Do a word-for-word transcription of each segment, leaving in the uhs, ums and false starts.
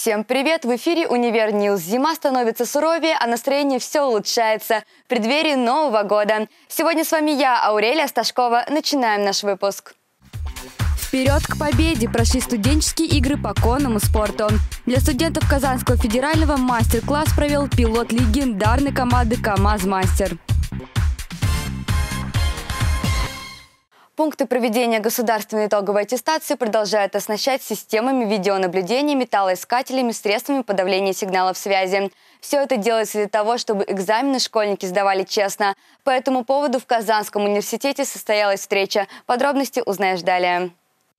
Всем привет! В эфире «Универ Ньюс». Зима становится суровее, а настроение все улучшается в преддверии Нового года. Сегодня с вами я, Аурелия Сташкова. Начинаем наш выпуск. Вперед к победе! Прошли студенческие игры по конному спорту. Для студентов Казанского федерального мастер-класс провел пилот легендарной команды КамАЗ-Мастер. Пункты проведения государственной итоговой аттестации продолжают оснащать системами видеонаблюдения, металлоискателями, средствами подавления сигналов связи. Все это делается для того, чтобы экзамены школьники сдавали честно. По этому поводу в Казанском университете состоялась встреча. Подробности узнаешь далее.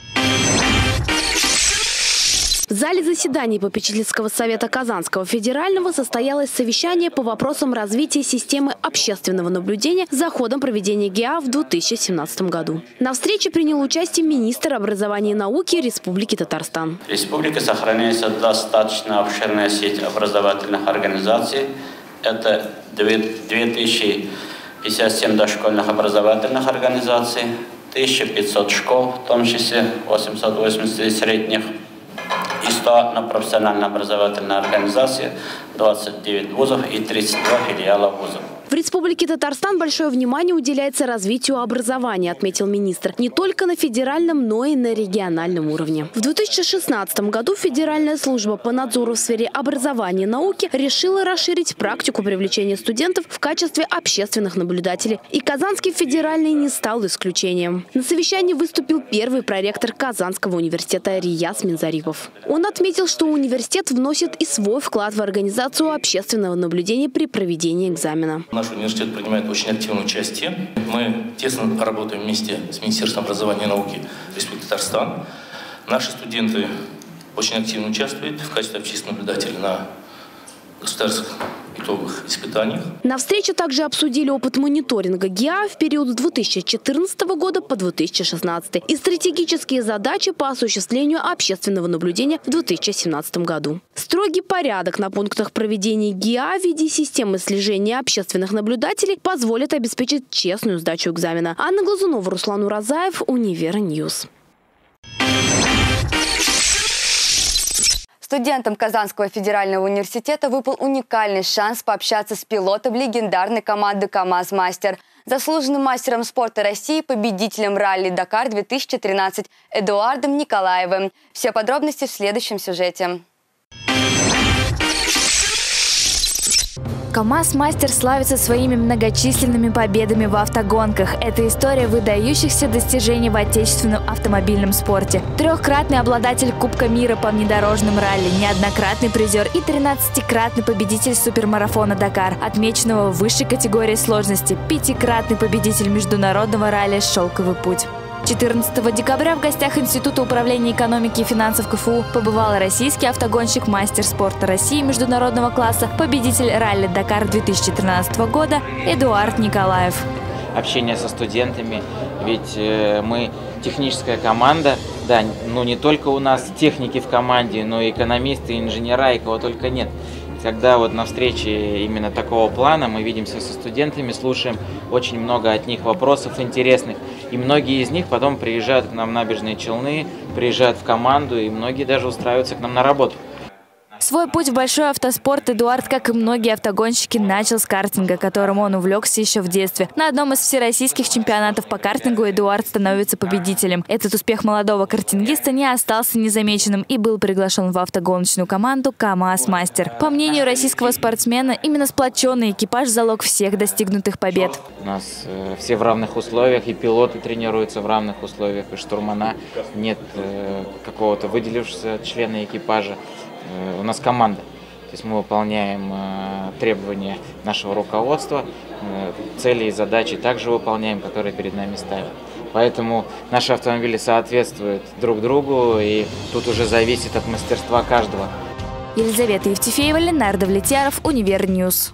В зале заседаний Попечительского совета Казанского федерального состоялось совещание по вопросам развития системы общественного наблюдения за ходом проведения ГИА в две тысячи семнадцатом году. На встрече принял участие министр образования и науки Республики Татарстан. В республике сохраняется достаточно обширная сеть образовательных организаций. Это две тысячи пятьдесят семь дошкольных образовательных организаций, тысяча пятьсот школ, в том числе восемьсот восемьдесят средних, и сто на профессионально-образовательные организации, двадцать девять вузов и тридцать два филиала вузов. В Республике Татарстан большое внимание уделяется развитию образования, отметил министр, не только на федеральном, но и на региональном уровне. В две тысячи шестнадцатом году Федеральная служба по надзору в сфере образования и науки решила расширить практику привлечения студентов в качестве общественных наблюдателей. И Казанский федеральный не стал исключением. На совещании выступил первый проректор Казанского университета Рияз Минзарипов. Он отметил, что университет вносит и свой вклад в организацию общественного наблюдения при проведении экзамена. Наш университет принимает очень активное участие. Мы тесно работаем вместе с Министерством образования и науки Республики Татарстан. Наши студенты очень активно участвуют в качестве общественных наблюдателей на государственных итоговых испытаниях. На встрече также обсудили опыт мониторинга ГИА в период с две тысячи четырнадцатого года по две тысячи шестнадцатый и стратегические задачи по осуществлению общественного наблюдения в две тысячи семнадцатом году. Строгий порядок на пунктах проведения ГИА в виде системы слежения общественных наблюдателей позволит обеспечить честную сдачу экзамена. Анна Глазунова, Руслан Уразаев, Универ Ньюс. Студентам Казанского федерального университета выпал уникальный шанс пообщаться с пилотом легендарной команды КамАЗ-Мастер, заслуженным мастером спорта России, победителем ралли Дакар две тысячи тринадцать Эдуардом Николаевым. Все подробности в следующем сюжете. КамАЗ-Мастер славится своими многочисленными победами в автогонках. Это история выдающихся достижений в отечественном автомобильном спорте. Трехкратный обладатель Кубка мира по внедорожным ралли, неоднократный призер и тринадцатикратный победитель супермарафона Дакар, отмеченного в высшей категории сложности, пятикратный победитель международного ралли «Шелковый путь». четырнадцатого декабря в гостях Института управления экономики и финансов КФУ побывал российский автогонщик, мастер спорта России международного класса, победитель ралли Дакар две тысячи тринадцатого года Эдуард Николаев. Общение со студентами, ведь э, мы техническая команда, да, ну не только у нас техники в команде, но и экономисты, инженера, и кого только нет. Когда вот на встрече именно такого плана мы видимся со студентами, слушаем очень много от них вопросов интересных. И многие из них потом приезжают к нам в Набережные Челны, приезжают в команду, и многие даже устраиваются к нам на работу. Свой путь в большой автоспорт Эдуард, как и многие автогонщики, начал с картинга, которым он увлекся еще в детстве. На одном из всероссийских чемпионатов по картингу Эдуард становится победителем. Этот успех молодого картингиста не остался незамеченным и был приглашен в автогоночную команду КамАЗ-Мастер. По мнению российского спортсмена, именно сплоченный экипаж – залог всех достигнутых побед. У нас э, все в равных условиях, и пилоты тренируются в равных условиях, и штурмана. Нет э, какого-то выделившегося члена экипажа. У нас команда, то есть мы выполняем э, требования нашего руководства, э, цели и задачи также выполняем, которые перед нами ставят. Поэтому наши автомобили соответствуют друг другу, и тут уже зависит от мастерства каждого. Елизавета Евтефеева, Ленардо Влетьяров, Универ Ньюс.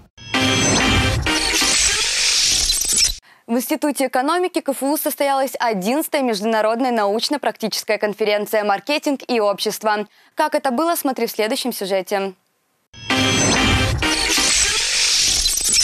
В Институте экономики КФУ состоялась одиннадцатая международная научно-практическая конференция «Маркетинг и общество». Как это было, смотри в следующем сюжете.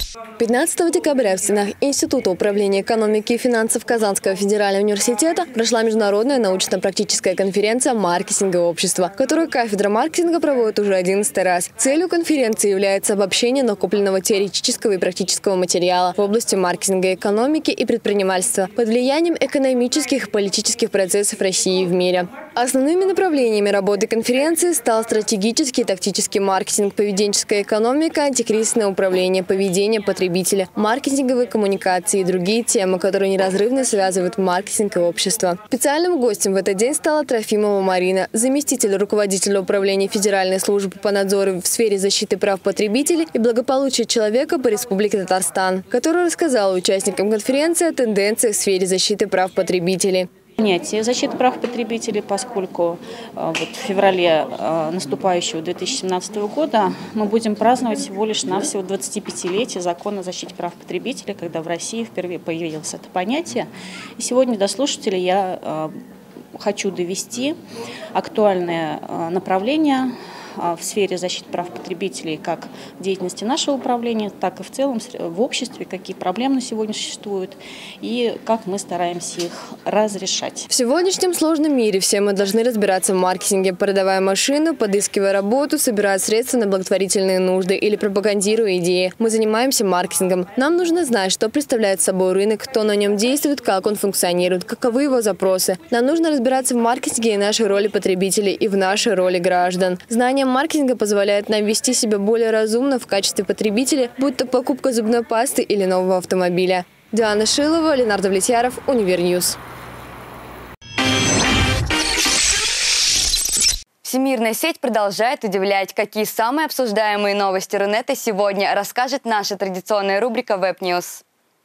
пятнадцатого декабря в стенах Института управления экономики и финансов Казанского федерального университета прошла международная научно-практическая конференция «Маркетинговое общество», которую кафедра маркетинга проводит уже одиннадцатый раз. Целью конференции является обобщение накопленного теоретического и практического материала в области маркетинга, экономики и предпринимательства под влиянием экономических и политических процессов России и в мире. Основными направлениями работы конференции стал стратегический и тактический маркетинг, поведенческая экономика, антикризисное управление, поведение потребителя, маркетинговые коммуникации и другие темы, которые неразрывно связывают маркетинг и общество. Специальным гостем в этот день стала Трофимова Марина, заместитель руководителя управления Федеральной службы по надзору в сфере защиты прав потребителей и благополучия человека по Республике Татарстан, которая рассказала участникам конференции о тенденциях в сфере защиты прав потребителей. Понятие защиты прав потребителей, поскольку вот, в феврале наступающего две тысячи семнадцатого года мы будем праздновать всего лишь навсего двадцатипятилетие закона о защите прав потребителей, когда в России впервые появилось это понятие. И сегодня до слушателей я хочу довести актуальное направление в сфере защиты прав потребителей как в деятельности нашего управления, так и в целом в обществе, какие проблемы на сегодня существуют и как мы стараемся их разрешать. В сегодняшнем сложном мире все мы должны разбираться в маркетинге, продавая машину, подыскивая работу, собирая средства на благотворительные нужды или пропагандируя идеи. Мы занимаемся маркетингом. Нам нужно знать, что представляет собой рынок, кто на нем действует, как он функционирует, каковы его запросы. Нам нужно разбираться в маркетинге и нашей роли потребителей, и в нашей роли граждан. Знание маркетинга позволяет нам вести себя более разумно в качестве потребителя, будь то покупка зубной пасты или нового автомобиля. Диана Шилова, Ленардо Влетьяров, Универньюз. Всемирная сеть продолжает удивлять. Какие самые обсуждаемые новости Рунета сегодня расскажет наша традиционная рубрика Web News.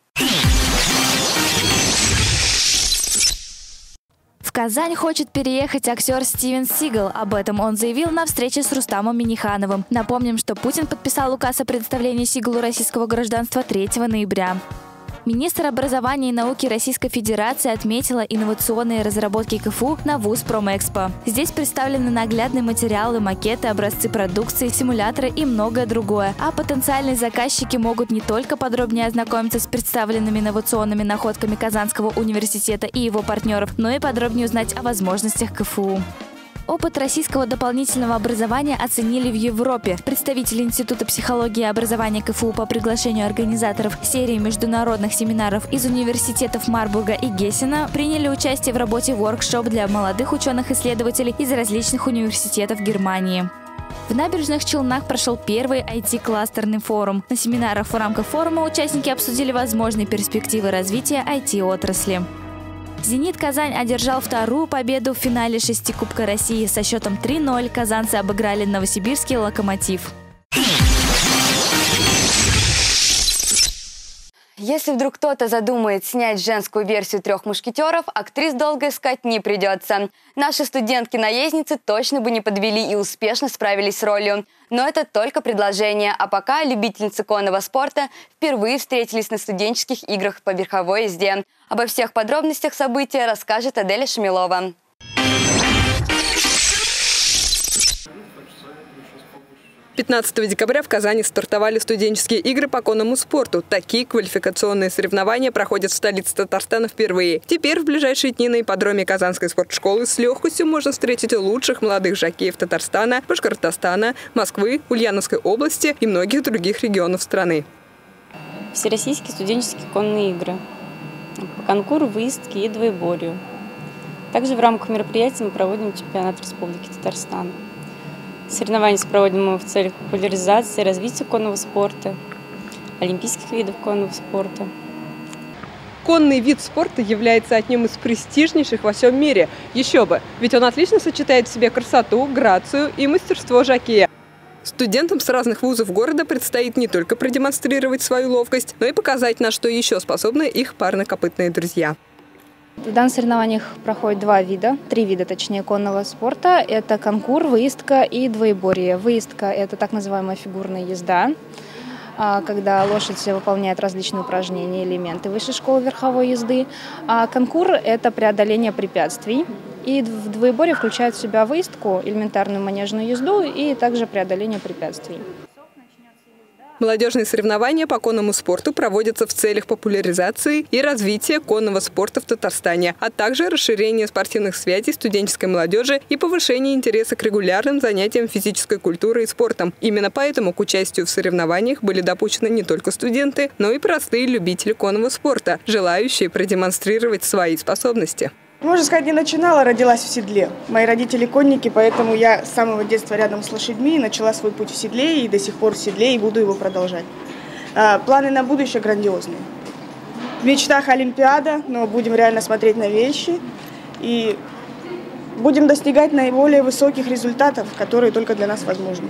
В Казань хочет переехать актер Стивен Сигал. Об этом он заявил на встрече с Рустамом Миннихановым. Напомним, что Путин подписал указ о предоставлении Сигалу российского гражданства третьего ноября. Министр образования и науки Российской Федерации отметила инновационные разработки КФУ на вуз Промэкспо. Здесь представлены наглядные материалы, макеты, образцы продукции, симуляторы и многое другое. А потенциальные заказчики могут не только подробнее ознакомиться с представленными инновационными находками Казанского университета и его партнеров, но и подробнее узнать о возможностях КФУ. Опыт российского дополнительного образования оценили в Европе. Представители Института психологии и образования КФУ по приглашению организаторов серии международных семинаров из университетов Марбурга и Гессена приняли участие в работе воркшоп для молодых ученых-исследователей из различных университетов Германии. В Набережных Челнах прошел первый ай ти-кластерный форум. На семинарах в рамках форума участники обсудили возможные перспективы развития ай ти-отрасли. «Зенит Казань» одержал вторую победу в финале шести Кубка России. Со счетом три ноль казанцы обыграли новосибирский «Локомотив». Если вдруг кто-то задумает снять женскую версию «Трех мушкетеров», актрис долго искать не придется. Наши студентки-наездницы точно бы не подвели и успешно справились с ролью. Но это только предложение. А пока любительницы конного спорта впервые встретились на студенческих играх по верховой езде. Обо всех подробностях события расскажет Аделя Шамилова. пятнадцатого декабря в Казани стартовали студенческие игры по конному спорту. Такие квалификационные соревнования проходят в столице Татарстана впервые. Теперь в ближайшие дни на ипподроме Казанской спортшколы с легкостью можно встретить лучших молодых жокеев Татарстана, Башкортостана, Москвы, Ульяновской области и многих других регионов страны. Всероссийские студенческие конные игры по конкуру, выездке и двоеборью. Также в рамках мероприятия мы проводим чемпионат Республики Татарстан. Соревнования проводим мы в целях популяризации и развития конного спорта, олимпийских видов конного спорта. Конный вид спорта является одним из престижнейших во всем мире. Еще бы, ведь он отлично сочетает в себе красоту, грацию и мастерство жокея. Студентам с разных вузов города предстоит не только продемонстрировать свою ловкость, но и показать, на что еще способны их парнокопытные друзья. В данных соревнованиях проходит два вида, три вида, точнее, конного спорта. Это конкур, выездка и двоеборье. Выездка – это так называемая фигурная езда, когда лошадь выполняет различные упражнения, элементы высшей школы верховой езды. А конкур – это преодоление препятствий. И в двоеборье включает в себя выездку, элементарную манежную езду и также преодоление препятствий. Молодежные соревнования по конному спорту проводятся в целях популяризации и развития конного спорта в Татарстане, а также расширения спортивных связей студенческой молодежи и повышения интереса к регулярным занятиям физической культурой и спортом. Именно поэтому к участию в соревнованиях были допущены не только студенты, но и простые любители конного спорта, желающие продемонстрировать свои способности. Можно сказать, не начинала, родилась в седле. Мои родители конники, поэтому я с самого детства рядом с лошадьми, начала свой путь в седле и до сих пор в седле и буду его продолжать. А, планы на будущее грандиозные. В мечтах Олимпиада, но будем реально смотреть на вещи и будем достигать наиболее высоких результатов, которые только для нас возможны.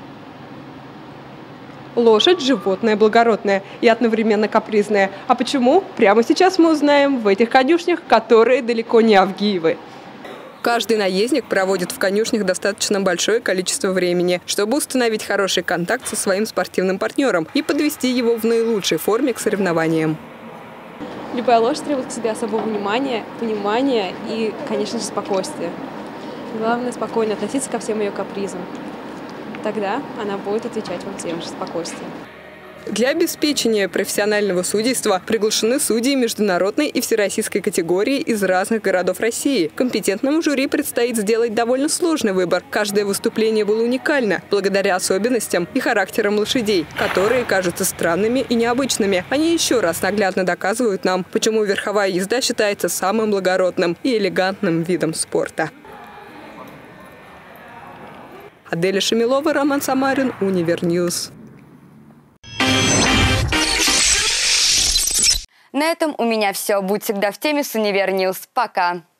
Лошадь – животное благородное и одновременно капризное. А почему? Прямо сейчас мы узнаем в этих конюшнях, которые далеко не Авгиевы. Каждый наездник проводит в конюшнях достаточно большое количество времени, чтобы установить хороший контакт со своим спортивным партнером и подвести его в наилучшей форме к соревнованиям. Любая лошадь требует к себе особого внимания, понимания и, конечно же, спокойствия. Главное – спокойно относиться ко всем ее капризам. Тогда она будет отвечать вам тем же спокойствием. Для обеспечения профессионального судейства приглашены судьи международной и всероссийской категории из разных городов России. Компетентному жюри предстоит сделать довольно сложный выбор. Каждое выступление было уникально, благодаря особенностям и характерам лошадей, которые кажутся странными и необычными. Они еще раз наглядно доказывают нам, почему верховая езда считается самым благородным и элегантным видом спорта. Аделя Шамилова, Роман Самарин, Универньюз. На этом у меня все. Будь всегда в теме с Универньюз. Пока.